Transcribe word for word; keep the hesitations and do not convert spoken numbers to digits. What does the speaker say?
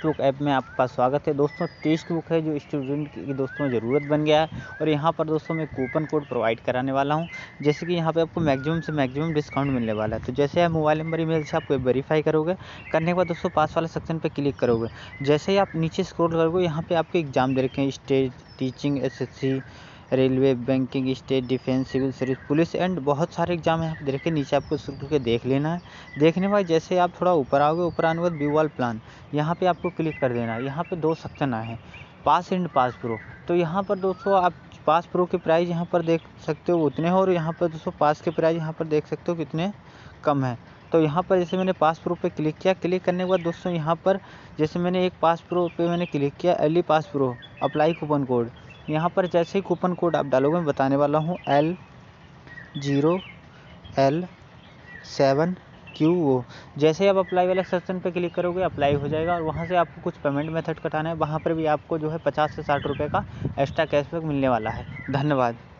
Text book app में आपका स्वागत है। दोस्तों टेक्स्ट बुक है जो स्टूडेंट की दोस्तों ज़रूरत बन गया है और यहाँ पर दोस्तों मैं कूपन कोड प्रोवाइड कराने वाला हूँ। जैसे कि यहाँ पे आपको मैक्सिमम से मैक्सिमम डिस्काउंट मिलने वाला है। तो जैसे आप मोबाइल नंबर ईमेल से आप वेरीफाई करोगे, करने के बाद दोस्तों पास वाले सेक्शन पर क्लिक करोगे। जैसे ही आप नीचे स्क्रॉल करोगे यहाँ पर आपके एग्जाम दे रखे हैं, state, teaching, S S C, railway, banking, state, defence, civil service, police and बहुत सारे एग्जाम है। आप देख के नीचे आपको शुरू के देख लेना है। देखने के बाद जैसे आप थोड़ा ऊपर आओगे, ऊपर आने के बाद व्यू वाल प्लान यहाँ पे आपको क्लिक कर देना है। यहाँ पे दो सेक्शन आए हैं, पास एंड पास प्रो। तो यहाँ पर दोस्तों आप पास प्रो के प्राइस यहाँ पर देख सकते हो उतने हो, और यहाँ पर दोस्तों पास के प्राइस यहाँ पर देख सकते हो कितने कम है। तो यहाँ पर जैसे मैंने पास प्रो पे क्लिक किया, क्लिक करने के बाद दोस्तों यहाँ पर जैसे मैंने एक पास प्रो पे मैंने क्लिक किया, L E pass pro apply coupon code. यहाँ पर जैसे ही कूपन कोड आप डालोगे, मैं बताने वाला हूँ L zero L seven Q O. जैसे ही आप अप्लाई वाले सेक्शन पे क्लिक करोगे, अप्लाई हो जाएगा और वहाँ से आपको कुछ पेमेंट मेथड कटाना है। वहाँ पर भी आपको जो है पचास से साठ रुपये का एक्स्ट्रा कैशबैक मिलने वाला है। धन्यवाद।